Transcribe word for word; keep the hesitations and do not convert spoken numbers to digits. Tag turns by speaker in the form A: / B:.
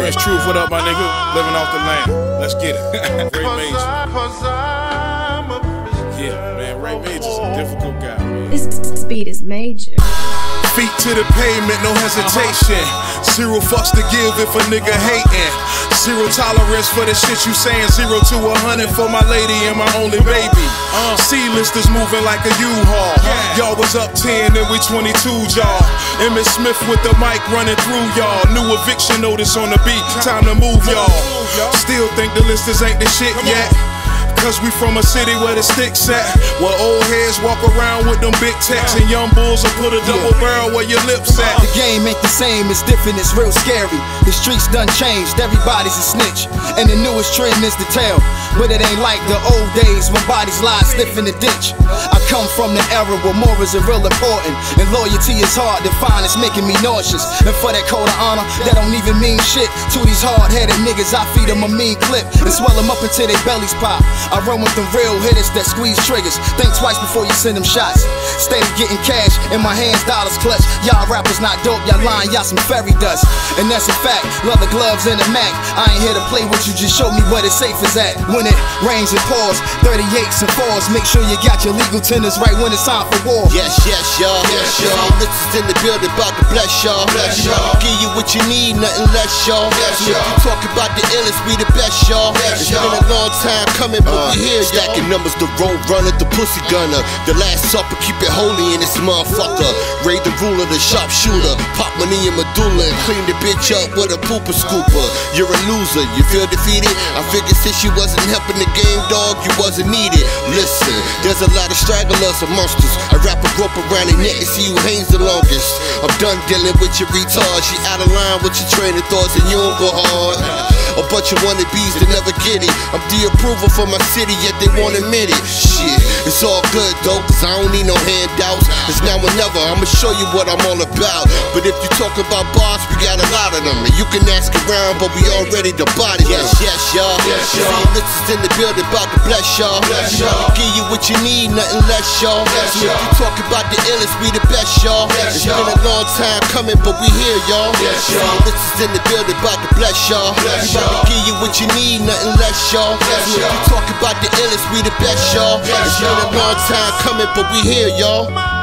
A: Prince Truth, what up, my nigga? Living off the land. Let's get it. Ray Major. Yeah, man, Ray Major's a difficult guy, man.
B: This beat is major.
A: Feet to the pavement, no hesitation. Zero fucks to give if a nigga hating. Zero tolerance for the shit you saying. Zero to a hundred for my lady and my only baby. C-listers moving like a U-Haul. Y'all was up ten and we twenty-two, y'all. Emmett Smith with the mic running through y'all. New eviction notice on the beat, time to move y'all. Still think the listers ain't the shit yet. Cause we from a city where the sticks at, where old heads walk around with them big techs, and young bulls will put a double barrel where your lips at.
C: The game ain't the same, it's different, it's real scary. The streets done changed, everybody's a snitch, and the newest trend is to tell. But it ain't like the old days when bodies lie stiff in the ditch. I come from the era where morals are real important, and loyalty is hard to find, it's making me nauseous. And for that code of honor, that don't even mean shit. To these hard-headed niggas, I feed them a mean clip and swell them up until their bellies pop. I run with them real hitters that squeeze triggers. Think twice before you send them shots. Steady getting cash, in my hands dollars clutch. Y'all rappers not dope, y'all lying, y'all some fairy dust. And that's a fact, leather gloves and a Mac. I ain't here to play with you, just show me where the safe is at. When it rains and pours, thirty-eights and fours, make sure you got your legal tenders right when it's time for war.
D: Yes, yes, y'all. Yes, y'all. This is in the building, about to bless y'all. Bless y'all. Give you what you need, nothing less, y'all. Yes, y'all. If you talk about the illest, we the best, y'all. Yes, it's been a long time coming, but uh, we here. Stacking numbers, the road runner, the pussy gunner. The last supper, keep it holy in this motherfucker. Raid the ruler, the sharpshooter. Pop money in medulla and clean the bitch up with a pooper scooper. You're a loser, you feel defeated? I figured since you wasn't helping the game, dog, you wasn't needed. Listen, there's a lot of stragglers amongst us. A rapper grope around their neck and see who hangs the longest. I'm done dealing with your retards. She out of line with your train of thoughts and you don't go hard. A bunch of wannabes that never get it. I'm the approval for my city, yet they won't admit it. Shit, it's all good though, cause I don't need no handouts. It's now or never, I'ma show you what I'm all about. But if you talk about bars, we got a lot of them. And you can ask around, but we already the body. Yes, yes, y'all. Yes, y'all. This is in the building, about to bless y'all. Bless y'all. Give you what you need, nothing less, y'all. Yes, so if you talk about the illest, we the best, y'all. Yes, it's been a long time coming, but we here, y'all. Yes, y'all. This is in the building, about to bless y'all. Bless y'all. Give you what you need, nothing less, y'all. Yes, so if you talk about the illest, we the best, y'all. It's been a long time coming, but we here, y'all.